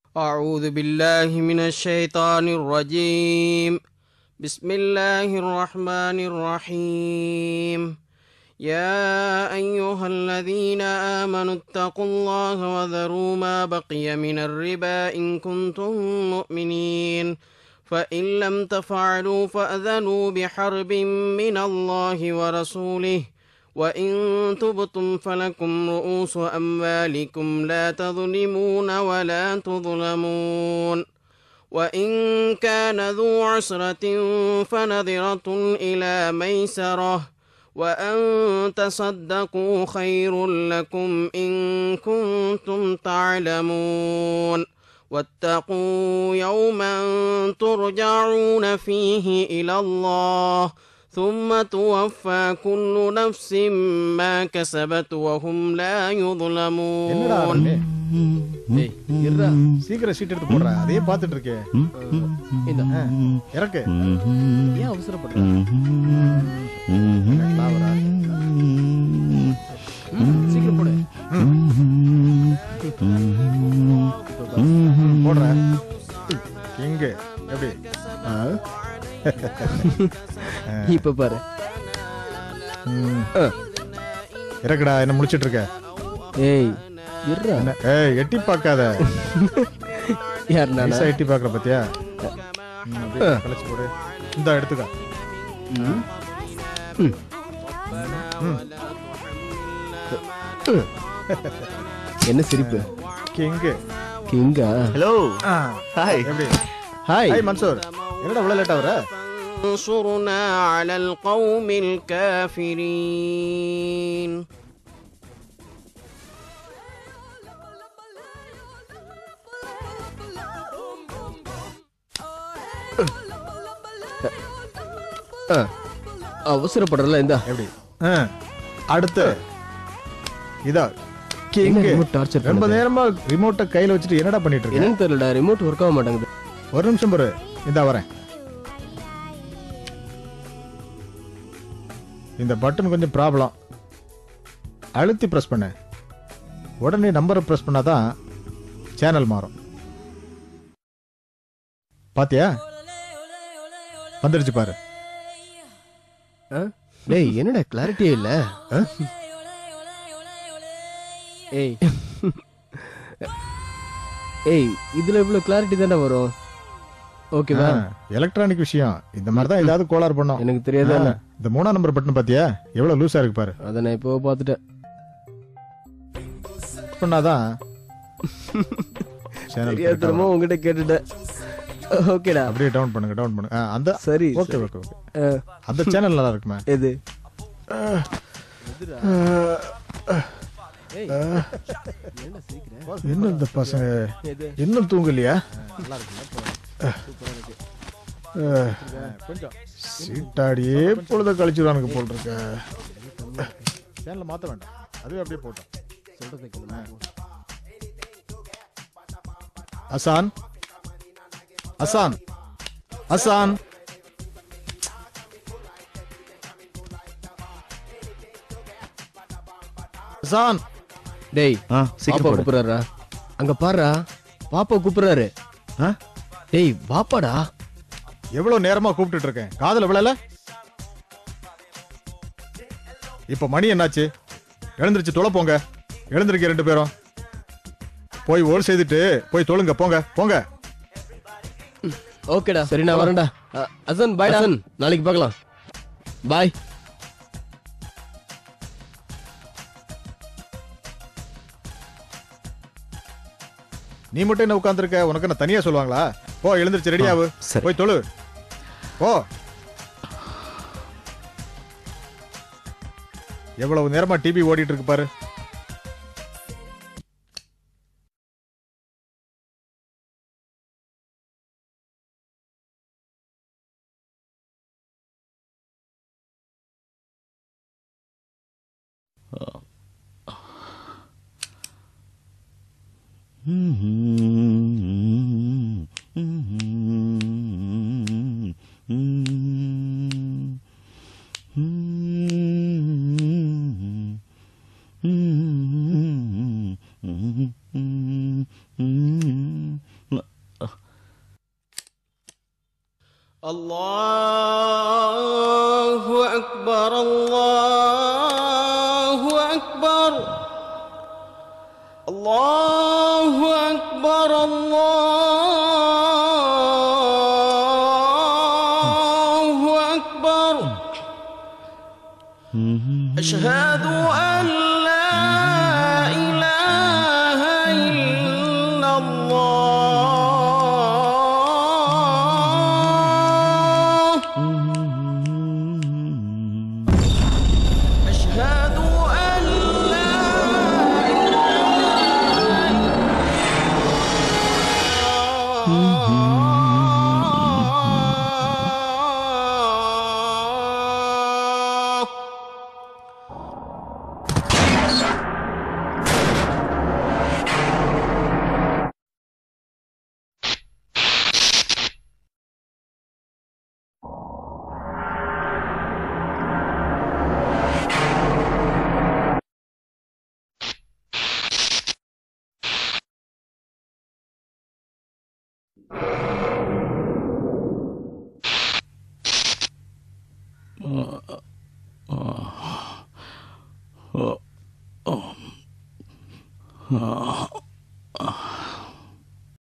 أعوذ بالله من الشيطان الرجيم. بسم الله الرحمن الرحيم. يا أيها الذين آمنوا اتقوا الله وذروا ما بقي من الربا إن كنتم مؤمنين فإن لم تفعلوا فأذنوا بحرب من الله ورسوله وإن تبتم فلكم رؤوس أموالكم لا تظلمون ولا تظلمون وإن كان ذو عسرة فنظرة إلى ميسرة وأن تصدقوا خير لكم إن كنتم تعلمون واتقوا يوما ترجعون فيه إلى الله ثم توفى كل نفس ما كسبت وهم لا يظلمون. சீக்கிரம் சீட் எடுத்து போடுற, அதையே பார்த்துட்டு இருக்கேன். இறக்கு. ஏன் அவசரப்படுற? சீக்கிரம் போடு. போடுற. எங்க எப்படி இப்ப பாரு. இறக்குடா, என்ன முடிச்சிட்டு இருக்க? ஏய் இருடா. ஏய் எட்டி பார்க்காத. யார் நானா? எட்டி பார்க்கற பத்தியா? கலச்சு போடு. இந்த எடுத்துக்க. என்ன சிரிப்பு? கிங்கு. கிங்கா? ஹலோ. ஹாய். எப்படி? ஹாய். ஹாய் மன்சூர். என்னடா இவ்வளவு லேட்டா வர? انصرنا على القوم الكافرين. அவசரப்படுறல இந்த எப்படி? அடுத்து இதா கிங்கு. டார்ச்சர் ரொம்ப நேரமா ரிமோட்டை கையில வச்சுட்டு என்னடா பண்ணிட்டு இருக்க? என்னன்னு தெரியலடா, ரிமோட் ஒர்க் ஆக மாட்டேங்குது. ஒரு நிமிஷம் பாரு, இதா வரேன். இந்த பட்டன் கொஞ்சம் ப்ராப்ளம். அழுத்தி பிரஸ் பண்ண உடனே நம்பரை பிரஸ் பண்ணாதான் சேனல் மாறும். பாத்தியா? வந்துருச்சு பாரு. டேய் என்னடா கிளாரிட்டியே இல்ல. ஏய் ஏய் இதுல இவ்வளவு கிளாரிட்டி தானே வரும். ஓகேவா? எலக்ட்ரானிக் விஷயம் இந்த மாதிரி தான் ஏதாவது கோளாறு பண்ணும். எனக்கு தெரியாதா? இந்த 3ஆம் நம்பர் பட்டன் பாத்தியா எவ்வளவு லூசா இருக்கு பாரு. அத நான் இப்போ பாத்துட்டேன். பண்ணாதான் சேனல் தெரியாதமா உங்ககிட்ட கேட்டுட்டேன். ஓகேடா, அப்படியே டவுன் பண்ணுங்க. அந்த சரி ஓகே ஓகே ஓகே. அந்த சேனல் நல்லா இருக்குமா? எது? என்ன இந்த பசங்க இன்னும் தூங்கலையா? சீட்டாடியே பொழுத கழிச்சுடானுங்க போல் இருக்க. சேனல மாத்த வேண்டாம், அதுவே அப்படியே போட்டோம். அசான் அசான் அசான் அசான். டேய் சீக்கிரம் பாப்பா கூப்பிடுறாரா? அங்க பாருடா, பாப்பா கூப்பிடுறாரு. டேய் வாப்பாடா. எவ்வளவு நேரமா கூப்பிட்டு இருக்கேன், காதுல விழல. இப்ப மணி என்னாச்சு? எழுந்திருச்சு தொலை போங்க. எழுந்திருக்க 2 பேரும் போய் ஓல் செய்துட்டு போய் தொழுங்க. போங்க போங்க. ஓகேடா, சரி நான் வரேன்டா. அசன் பாய். அசன் நாளைக்கு பார்க்கலாம். பாய். நீ மட்டும் என்ன உட்கார்ந்துருக்க? உனக்கு என்ன தனியா சொல்லுவாங்களா? போ எழுந்திருச்சு ரெடி ஆகு. போய் தொழு போ. எவ்வளவு நேரமா டிவி ஓடிட்டு இருக்கு பாரு. الله أكبر الله أكبر الله أكبر الله أكبر أشهد أن لا إله إلا الله أشهد أن لا إله إلا Oh.